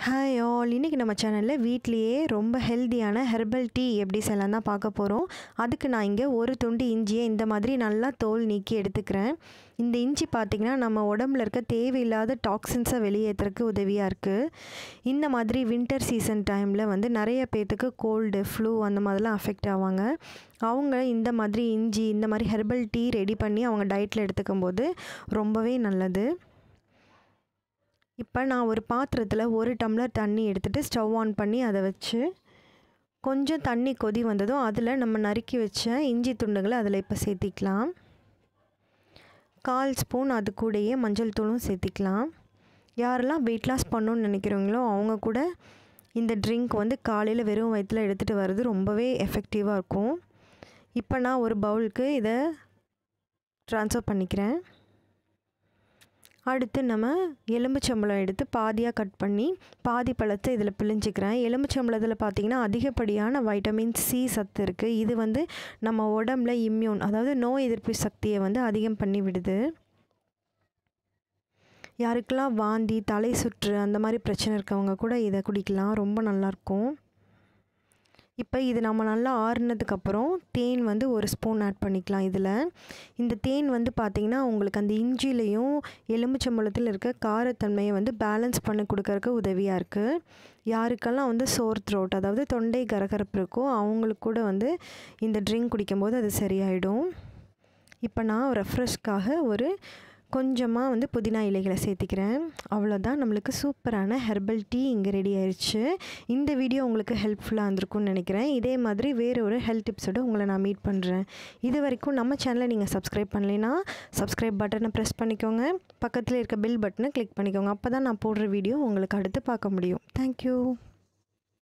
Hi all, இன்றைக்கி நம்ம சேனலில் வீட்லேயே ரொம்ப ஹெல்த்தியான ஹெர்பல் டீ எப்படி செய்யலாம் தான் பார்க்க போகிறோம். அதுக்கு நான் இங்கே ஒரு துண்டு இஞ்சியை இந்த மாதிரி நல்லா தோல் நீக்கி எடுத்துக்கிறேன். இந்த இஞ்சி பார்த்திங்கன்னா நம்ம உடம்புல இருக்க தேவையில்லாத டாக்ஸின்ஸை வெளியேற்றுறதுக்கு உதவியாக இருக்குது. இந்த மாதிரி வின்டர் சீசன் டைமில் நிறைய பேர்த்துக்கு கோல்டு, ஃப்ளூ அந்த மாதிரிலாம் அஃபெக்ட் ஆவாங்க. அவங்க இந்த மாதிரி இஞ்சி இந்த மாதிரி ஹெர்பல் டீ ரெடி பண்ணி அவங்க டயட்டில் எடுத்துக்கும் போது ரொம்பவே நல்லது. இப்போ நான் ஒரு பாத்திரத்தில் 1 டம்ளர் தண்ணி எடுத்துகிட்டு ஸ்டவ் ஆன் பண்ணி அதை வச்சு கொஞ்சம் தண்ணி கொதி வந்ததும் அதில் நம்ம நறுக்கி வச்ச இஞ்சி துண்டுகளை அதில் இப்போ சேர்த்திக்கலாம். 1/4 ஸ்பூன் அது கூடயே மஞ்சள் தூளும் சேர்த்திக்கலாம். யாரெல்லாம் வெயிட் லாஸ் பண்ணணுன்னு நினைக்கிறவங்களோ அவங்க கூட இந்த ட்ரிங்க் காலையில் வெறும் வயிற்றில் எடுத்துகிட்டு வர்றது ரொம்பவே எஃபெக்டிவாக இருக்கும். இப்போ நான் ஒரு பவுலுக்கு இதை ட்ரான்ஸ்ஃபர் பண்ணிக்கிறேன். அடுத்து நம்ம எலுமிச்சம்பழம் எடுத்து பாதியாக கட் பண்ணி பாதி பழத்தை இதில் பிழிஞ்சிக்கிறேன். எலுமிச்சம்பழத்தில் பார்த்திங்கன்னா அதிகப்படியான வைட்டமின் சி சத்து இருக்குது. இது நம்ம உடம்புல இம்யூன், அதாவது நோய் எதிர்ப்பு சக்தியை அதிகம் பண்ணி விடுது. யாருக்கெல்லாம் வாந்தி, தலை சுற்று அந்த மாதிரி பிரச்சனை இருக்கவங்க கூட இதை குடிக்கலாம், ரொம்ப நல்லாயிருக்கும். இப்போ இது நம்ம நல்லா ஆறுனதுக்கப்புறம் தேன் 1 ஸ்பூன் ஆட் பண்ணிக்கலாம். இந்த தேன் பார்த்திங்கன்னா உங்களுக்கு அந்த இஞ்சிலையும் எலுமிச்சம்பழத்தில் இருக்க காரத்தன்மையை பேலன்ஸ் பண்ணி கொடுக்கறதுக்கு உதவியாக இருக்குது. யாருக்கெல்லாம் சோர் த்ரோட், அதாவது தொண்டை கரகரப்பு இருக்கோ அவங்களுக்கு கூட இந்த ட்ரிங்க் குடிக்கும்போது அது சரியாயிடும். இப்போ நான் ரெஃப்ரெஷ்க்காக கொஞ்சமாக புதினா இலைகளை சேர்த்திக்கிறேன். அவ்வளோதான், நம்மளுக்கு சூப்பரான ஹெர்பல் டீ இங்கே ரெடி ஆயிடுச்சு. இந்த வீடியோ உங்களுக்கு ஹெல்ப்ஃபுல்லாக இருந்திருக்கும்னு நினைக்கிறேன். இதே மாதிரி வேறு ஒரு ஹெல்த் டிப்ஸோடு உங்களை நான் மீட் பண்ணுறேன். இது வரைக்கும் நம்ம சேனலை நீங்கள் சப்ஸ்கிரைப் பண்ணலைன்னா சப்ஸ்கிரைப் பட்டனை ப்ரெஸ் பண்ணிக்கோங்க. பக்கத்தில் இருக்க பெல் பட்டனை கிளிக் பண்ணிக்கோங்க. அப்போ தான் நான் போடுற வீடியோ உங்களுக்கு அடுத்து பார்க்க முடியும். தேங்க்யூ.